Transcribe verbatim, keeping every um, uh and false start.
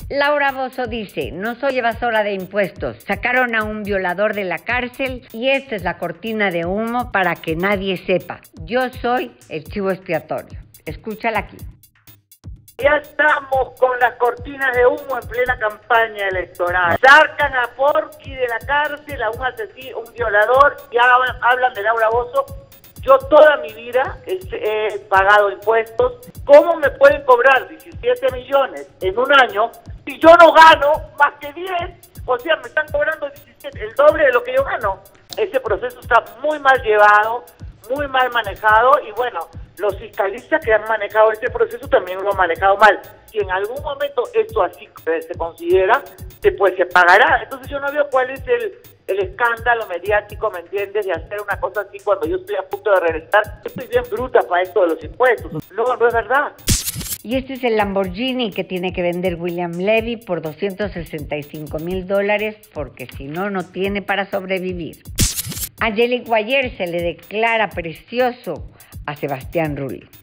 Laura Bozzo dice, no soy evasora de impuestos. Sacaron a un violador de la cárcel y esta es la cortina de humo para que nadie sepa. Yo soy el chivo expiatorio. Escúchala aquí. Ya estamos con las cortinas de humo en plena campaña electoral. Sacan a Porky de la cárcel, a un asesino, un violador, y hablan, hablan de Laura Bozzo. Yo toda mi vida he, he pagado impuestos. ¿Cómo me pueden cobrar diecisiete millones en un año si yo no gano más que diez? O sea, me están cobrando diecisiete, el doble de lo que yo gano. Ese proceso está muy mal llevado, muy mal manejado, y bueno, los fiscalistas que han manejado este proceso también lo han manejado mal. Si en algún momento esto así se considera, pues se pagará. Entonces yo no veo cuál es el, el escándalo mediático, ¿me entiendes?, de hacer una cosa así cuando yo estoy a punto de regresar. Estoy bien bruta para esto de los impuestos. No, no es verdad. Y este es el Lamborghini que tiene que vender William Levy por doscientos sesenta y cinco mil dólares, porque si no, no tiene para sobrevivir. A Angelique Boyer se le declara precioso a Sebastián Rulli.